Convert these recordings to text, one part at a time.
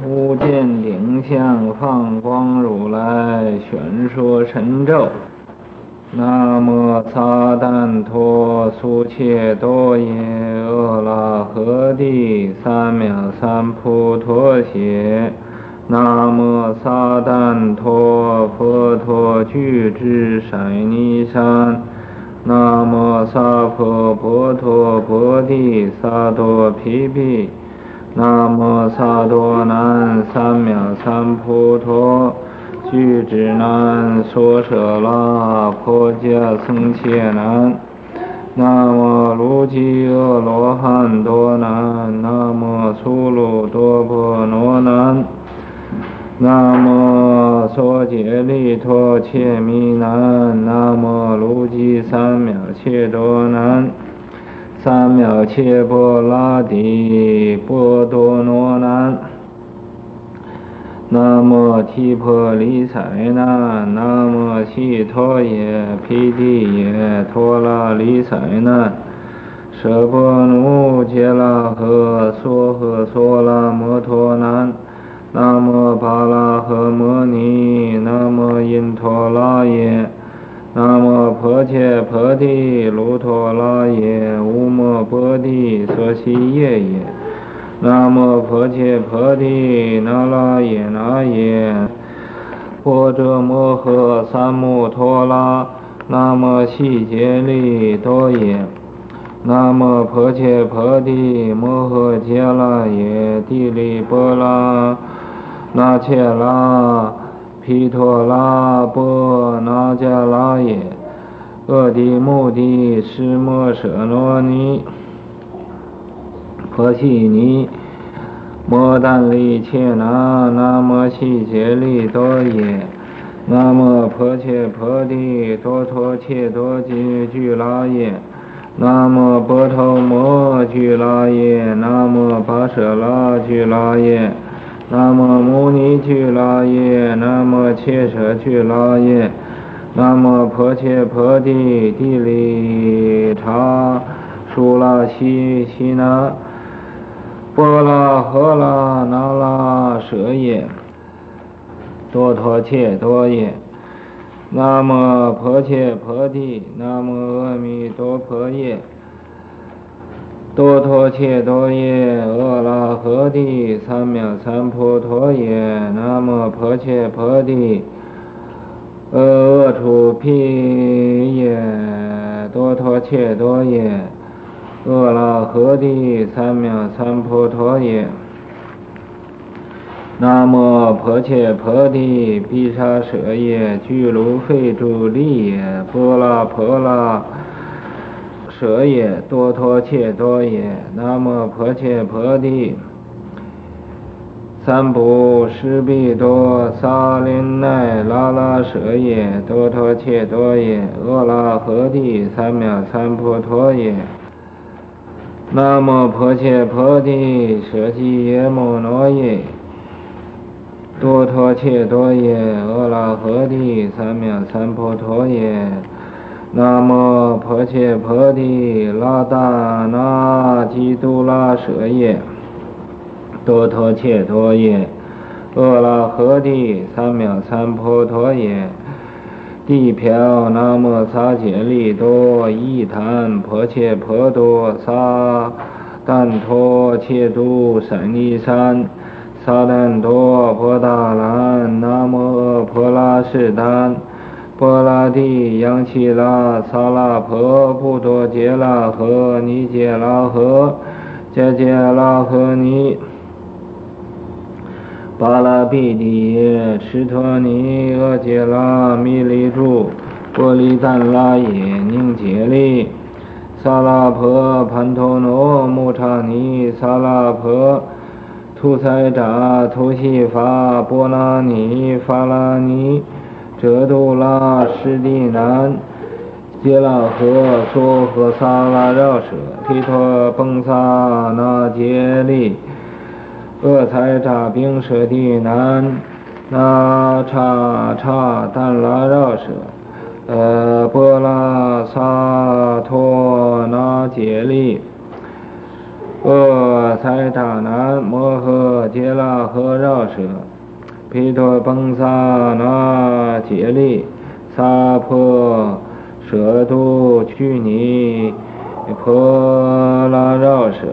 无见顶相放光如来宣说神咒。南无撒旦陀苏切多耶阿拉诃帝三藐三菩提。南无撒旦陀佛陀具智舍尼山。南无萨婆波陀波帝萨多毗毗。南无萨多南三藐三菩提。具智南娑舍那婆伽僧伽南。南无卢吉阿罗汉多南。南无苏卢多婆罗南。南无娑竭利陀切弥南。南无卢吉三藐切多南。三藐切波拉提波多罗南。南无提婆离塞南。南无悉陀耶毗帝耶陀罗离塞南。舍波奴揭拉诃娑诃娑拉摩陀南。南无巴拉诃摩尼。南无因陀罗耶。南无婆切婆提卢陀罗耶。无摩波提娑悉耶耶。南无婆切婆提那拉耶那耶。波遮摩诃三摩陀罗。南无悉竭利多耶。南无婆切婆提摩诃揭拉耶帝利波拉那切拉毗陀拉波那迦拉耶。阿提目的释摩舍罗尼婆悉尼摩但利切那。南无悉竭利多耶。南无婆切婆提多陀切多吉俱拉耶。南无波头摩俱拉耶。南无巴舍拉俱拉耶。南无牟尼俱拉耶。南无切舍俱拉耶。南无婆切婆提帝利察苏拉悉悉那波拉诃拉那拉舍耶多陀切多耶。南无婆切婆提。南无阿弥陀佛耶。多陀切多耶阿拉诃帝三藐三菩提耶。南无婆切婆提阿阇毗耶多陀切多耶阿拉诃帝三藐三菩提耶。南无婆切婆提毗沙舍耶俱卢吠诸利耶波拉婆拉舍耶多陀切多耶。南无婆切婆提三不施毗多萨林奈拉拉舍耶多陀切多耶阿拉诃帝三藐三菩提耶。南无婆切婆提舍基耶摩罗耶多陀切多耶阿拉诃帝三藐三菩提耶。南无婆切婆提拉达那基督拉舍耶多陀切多耶阿拉诃帝三藐三菩提耶。地瓢南无萨竭利多伊檀婆切婆多萨旦陀切都舍尼山。萨旦陀婆达兰。南无阿婆拉士丹波拉提央其拉萨拉婆布多揭拉诃尼揭拉诃揭揭拉诃尼巴拉毗帝耶持陀尼阿揭拉弥利住波利旦拉耶宁揭利萨拉婆盘陀罗穆刹尼萨拉婆图塞扎图西法波拉尼法拉尼遮度拉施地南揭拉诃娑诃萨拉绕舍毗陀崩萨那揭利阿才扎宾舍地南那叉叉但拉绕舍波拉萨陀那揭利塞塔南摩诃揭拉诃绕舍毗陀崩萨那竭利萨婆舍度去尼婆拉绕舍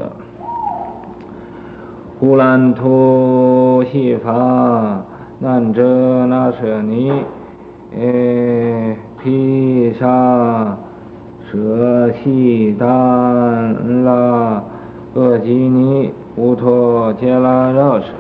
呼兰图悉伐难遮那舍尼毗沙舍悉丹拉厄吉尼乌托揭拉绕舍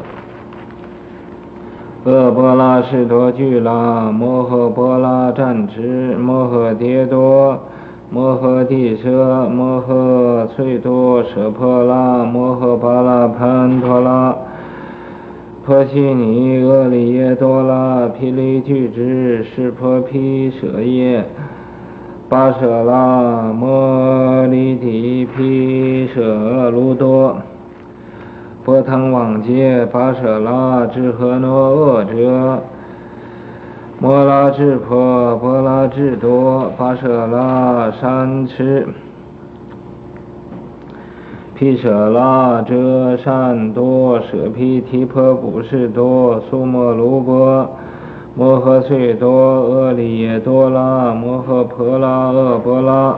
厄波拉士多俱拉摩诃波拉战持摩诃迭多摩诃帝舍摩诃翠多舍婆拉摩诃巴拉潘陀拉婆悉尼厄利耶多拉毗利俱支湿婆毗舍耶巴舍拉摩利提毗舍卢多波腾往揭巴舍拉智诃诺厄者摩拉智婆波拉智多巴舍拉山持毗舍拉遮善多舍毗提婆布士多苏摩卢波摩诃翠多厄利耶多拉摩诃婆拉厄波拉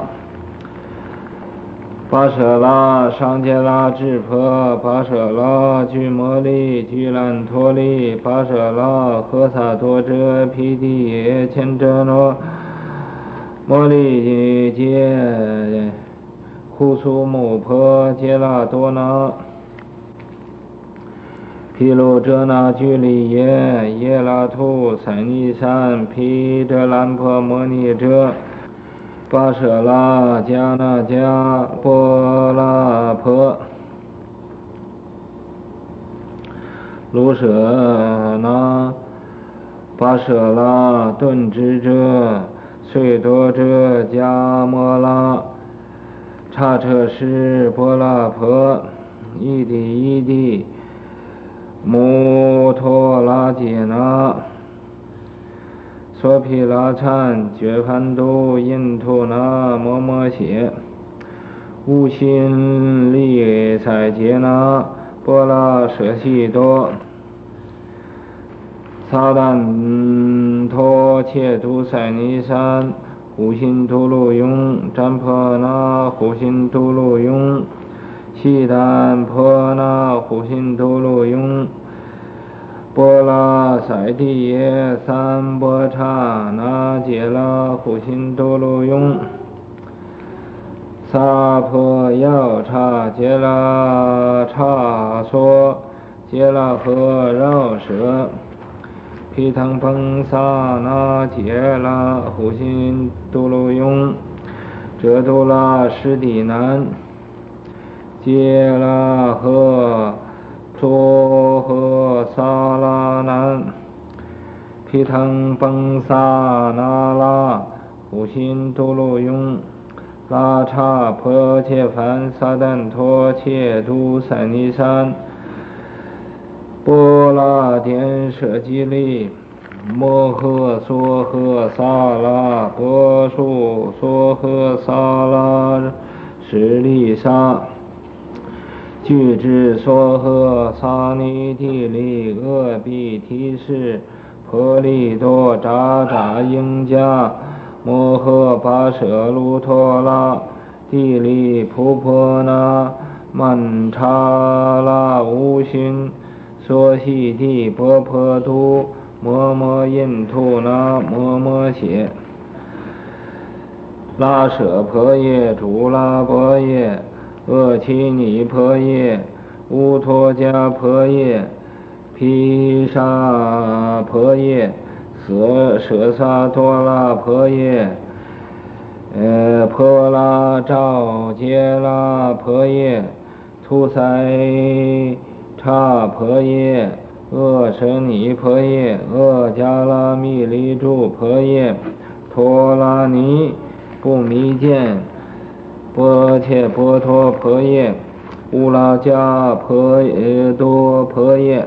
巴舍拉上揭拉智婆巴舍拉俱摩利俱兰陀利巴舍拉诃萨多遮毗帝耶千遮罗摩利揭呼苏母婆揭拉多那毗卢遮那俱利耶耶拉图塞尼山毗遮兰婆摩尼遮巴舍拉迦那迦波拉婆卢舍那巴舍拉顿支遮穗多遮迦摩拉刹车师波拉婆伊地摩托拉解那娑毗拉禅觉盘都印图那摩摩血无心利彩杰那波拉舍悉多撒旦陀切图塞尼山护心图卢雍占婆那护心图卢雍悉旦婆那护心图卢雍波拉塞地耶三波刹那揭拉护心图卢雍萨婆药刹揭拉刹娑揭拉诃绕舍毗腾崩萨那揭拉护心图卢雍遮图拉湿地南揭拉诃娑诃萨拉南毗腾崩萨那拉护心图卢雍拉刹婆切梵萨旦陀切图塞尼山波拉颠舍基利摩诃娑诃萨拉波树娑诃萨拉舍利沙俱支娑诃萨尼提利厄比提士婆利多扎扎应迦摩诃巴舍卢陀拉地利普婆那曼查拉无心娑悉地波婆图摩摩印图那摩摩血拉舍婆耶主拉婆耶厄奇尼婆耶乌托迦婆耶毗沙婆耶舍萨多拉婆耶婆拉照揭拉婆耶图塞刹婆耶厄舍尼婆耶厄迦拉密利住婆耶陀拉尼不弥见波切波陀婆耶乌拉迦婆耶多婆耶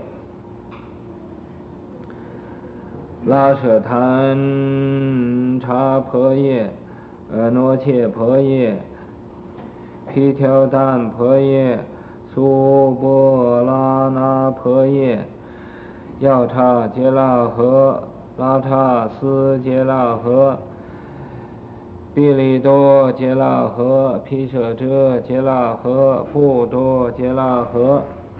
拉舍檀茶婆耶诺切婆耶毗条旦婆耶苏波拉那婆耶，药叉杰拉合，拉叉斯杰拉合，比利多杰拉合，毗舍遮杰拉合，布多杰拉合，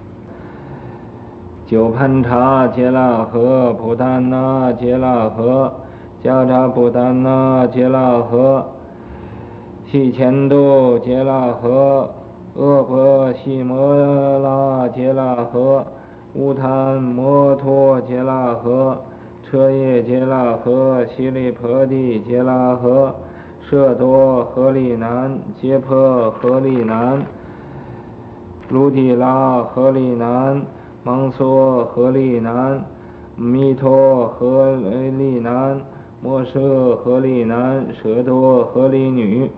九盘叉杰拉合，布丹那杰拉合，迦扎布丹那杰拉合，西乾多杰拉合，阿婆西摩拉杰拉合，乌檀摩托杰拉合，车叶杰拉合，悉利婆地杰拉合，舍多合利南，揭婆合利南，卢提拉合利南，芒梭合利南，弥陀合利南，摩舍合利南，舍多合利女，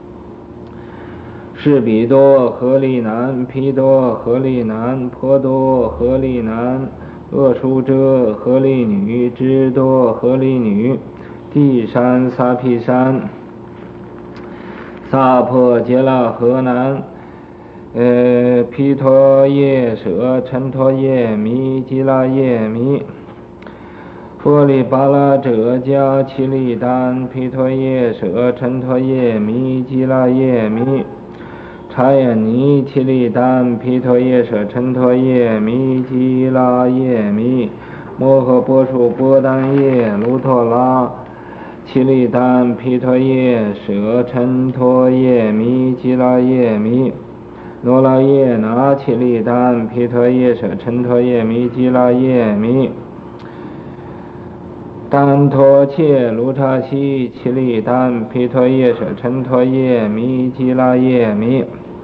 士比多合利南，毗多合利南，婆多合利南，厄舒遮合利女，支多合利女，地山萨毗山，萨婆杰拉合南，毗陀耶舍陈陀耶弥吉拉耶弥，波利巴拉遮迦奇利丹，毗陀耶舍陈陀耶弥吉拉耶弥，察耶尼奇利丹，毗陀耶舍陈陀耶弥吉拉耶弥，摩诃波输波丹耶卢陀拉，奇利丹，毗陀耶舍陈陀耶弥吉拉耶弥，罗拉耶那奇利丹，毗陀耶舍陈陀耶弥吉拉耶弥，丹陀切卢叉西奇利丹，毗陀耶舍陈陀耶弥吉拉耶弥，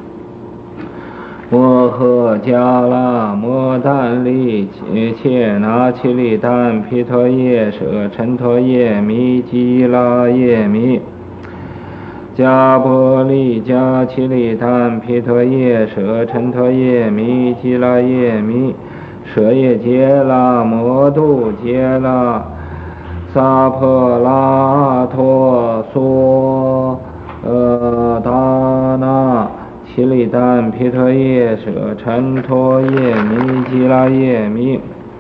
摩诃迦拉摩旦利切那奇利丹，毗陀耶舍陈陀耶弥吉拉耶弥，迦波利迦奇利丹，毗陀耶舍陈陀耶弥吉拉耶弥，舍耶杰拉摩度杰拉，萨婆拉陀娑达那奇利丹，毗陀耶舍陈陀耶弥吉拉耶弥，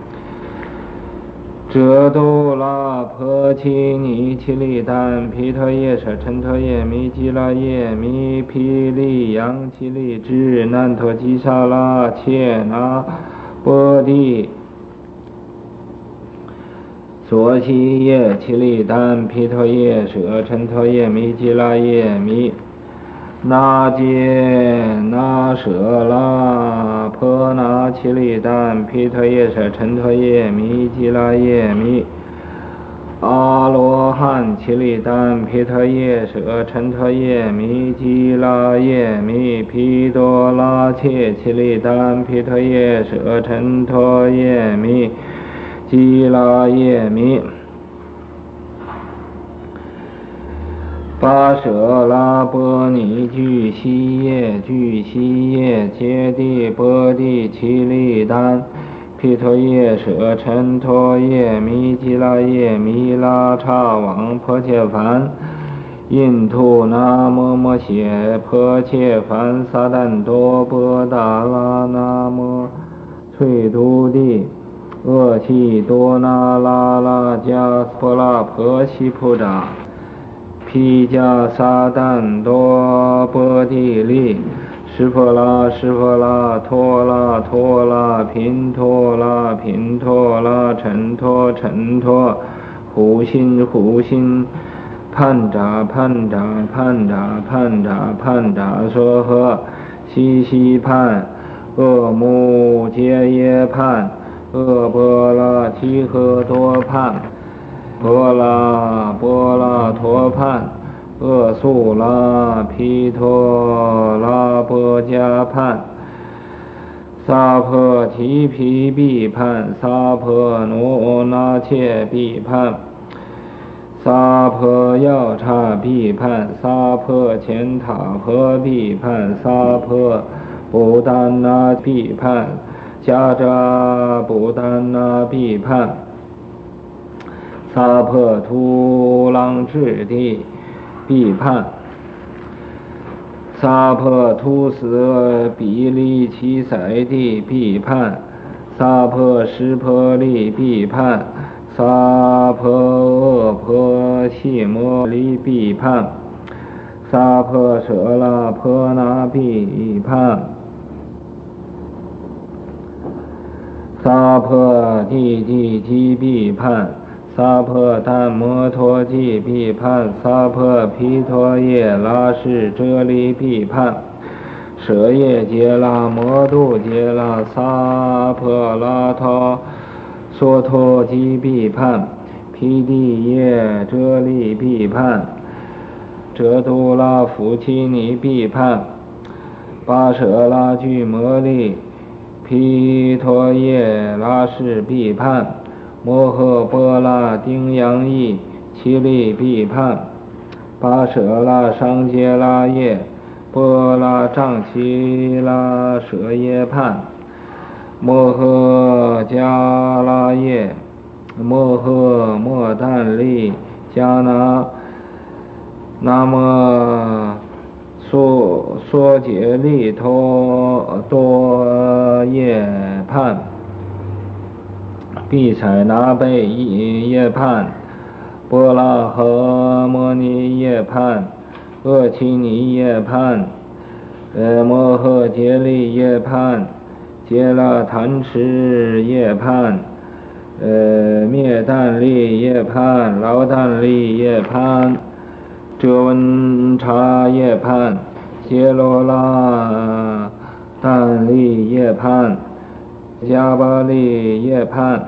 遮多拉婆奇尼奇利丹，毗陀耶舍陈陀耶弥吉拉耶弥，毗利扬奇利支难陀吉萨拉切那波地，所悉耶奇利丹，毗陀耶舍陈陀耶弥吉拉耶弥，那揭那舍拉婆那奇利丹，毗陀耶舍陈陀耶弥吉拉耶弥，阿罗汉奇利丹，毗陀耶舍陈陀耶弥吉拉耶弥，毗多拉切奇利丹，毗陀耶舍陈陀耶弥吉拉耶弥，巴舍拉波尼俱西耶俱西耶揭谛波地奇利丹，毗陀耶舍陈陀耶弥吉拉耶弥，拉叉王婆切梵，印度那摩摩谢婆切梵，萨旦多波达拉那摩翠都地，厄悉多那拉拉迦婆拉婆悉菩扎，毗迦萨旦多波地利，湿婆拉湿婆拉，陀拉陀拉，频陀拉频陀拉，尘陀尘陀，护心护心，盘扎盘扎盘扎盘扎盘扎娑诃，悉悉盘，阿母揭耶盘，阿波拉提诃多盘，波拉波拉陀盘，阿苏拉毗陀拉波迦盘，萨婆提毗毗盘，萨婆奴那切毗盘，萨婆药叉毗盘，萨婆乾塔婆毗盘，萨婆布丹那毗盘，迦扎布丹那毗盘，萨婆图朗智地毗盘， 萨婆图斯比利奇塞地毗盘，萨婆湿婆利毗盘，萨婆恶婆悉摩利毗盘，萨婆舍拉婆那毗盘，萨婆地地提毗盘，萨婆檀摩陀提毗盘，萨婆毗陀耶拉氏遮利毗盘，舍耶揭拉摩度揭拉萨婆拉他娑陀提毗盘，毗地耶遮利毗盘，遮度拉夫妻尼毗盘，巴舍拉居摩利毗陀耶拉氏毗盘，摩诃波拉丁扬意其利毗盘，巴舍拉上揭拉耶波拉藏其拉舍耶盘，摩诃迦拉耶摩诃莫旦利迦那那么娑揭利陀多耶盘，毗塞那贝耶盘，波拉诃摩尼耶盘，厄奇尼耶盘，摩诃揭利耶盘，揭拉贪痴耶盘，灭旦利耶盘，劳旦利耶盘，遮文察耶盘，揭罗拉旦利耶盘，迦巴利耶盘，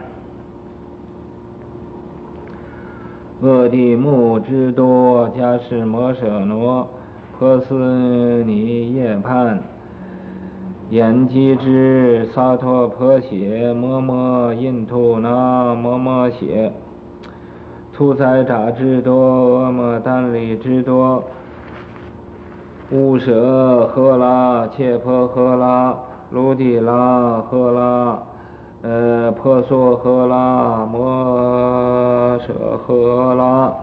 厄地木之多迦士摩舍罗婆斯尼耶盘，延吉之萨陀婆血摩摩印图那摩摩血，屠宰扎之多阿摩旦利之多，乌舍诃拉切婆诃拉卢地拉诃拉婆娑诃拉摩舍诃拉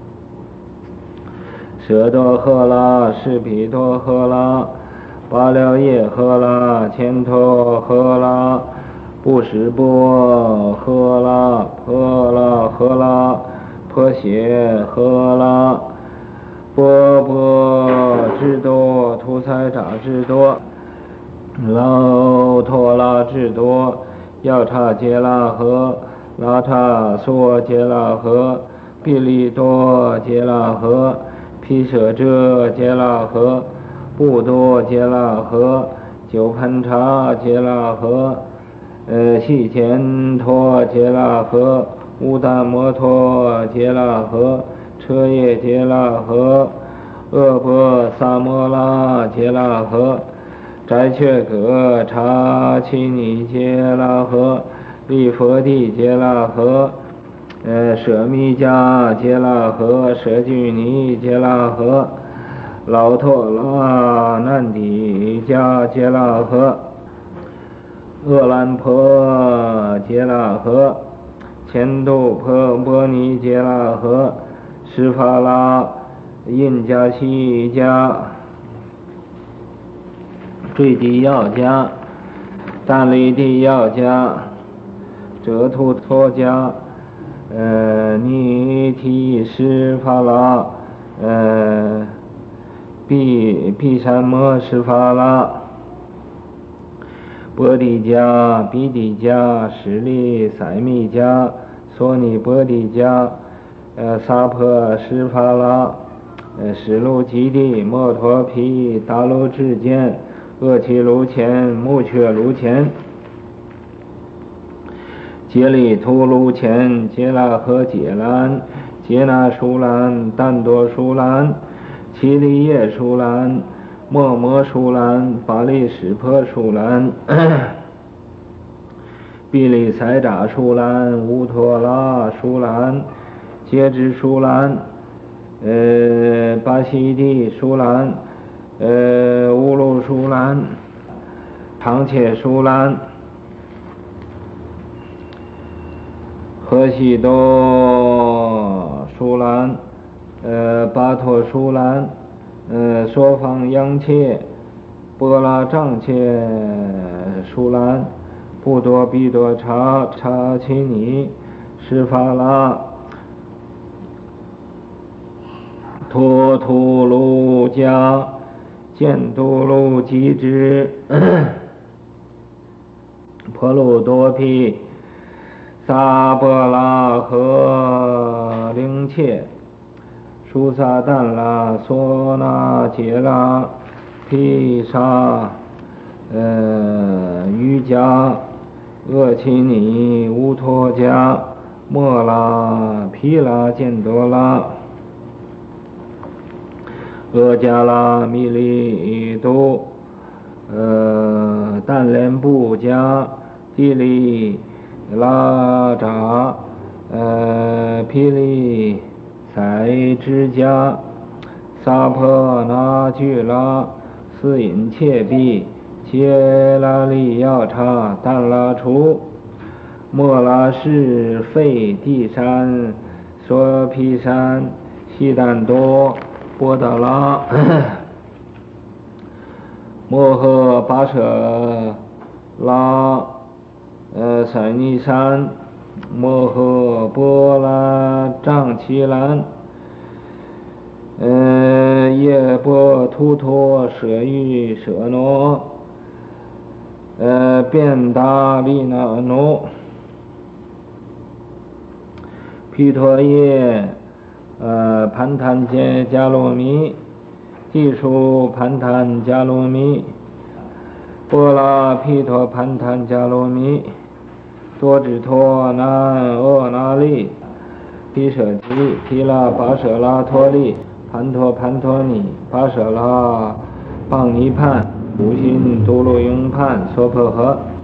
舍多诃拉士毗多诃拉巴了耶诃拉千陀诃拉布什波诃拉婆拉诃拉婆血诃拉波波之多屠宰扎之多劳陀拉之多要叉揭拉诃拉叉娑揭拉诃毗利多揭拉诃毗舍遮揭拉诃布多揭拉诃九盘叉揭拉诃细乾陀揭拉诃乌达摩陀揭拉诃车耶揭拉诃恶波萨摩拉揭拉诃斋却格察其尼揭拉诃利佛地揭拉诃舍密迦揭拉诃舍居尼揭拉诃老陀拉难底迦揭拉诃厄兰婆揭拉诃前度婆尼揭拉诃施法拉印迦西迦坠地要迦但利地要迦遮图陀迦尼提施法拉毗山摩施法拉波地迦毗地迦舍利塞密迦娑尼波地迦萨婆施法拉施卢基地摩陀毗达卢智见厄其卢前目却卢前揭利图卢前揭拉诃揭兰揭那舒兰但多舒兰其利耶舒兰摩摩舒兰巴利湿婆舒兰毗利塞扎舒兰乌陀拉舒兰揭支舒兰巴西地舒兰乌鲁舒兰长切舒兰河西多舒兰巴陀舒兰说方央切，波拉藏切，舒兰，布多比多查查奇尼，施法拉，托图卢迦，犍都卢吉之，婆卢多毗，萨波拉和灵切。苏萨旦拉梭那杰拉毗沙瑜伽厄奇尼乌托迦莫拉毗拉犍多拉厄迦拉弥利都但连布迦地利拉扎毗利塞之家，萨婆那俱拉，斯隐切毗，切拉利要叉，但拉除，莫拉氏费地山，娑毗山，悉旦多，波达拉，摩诃跋舍拉，塞尼山。摩诃波拉藏祇兰，耶波图托舍喻舍那，便达利那奴，毗陀耶，盘檀揭迦罗弥，地数盘檀迦罗弥，波拉毗陀盘檀迦罗弥。多指托南阿那利，毗舍提毗拉跋舍拉托利，盘陀盘陀尼，跋舍拉棒尼判，无心多罗拥判娑婆诃。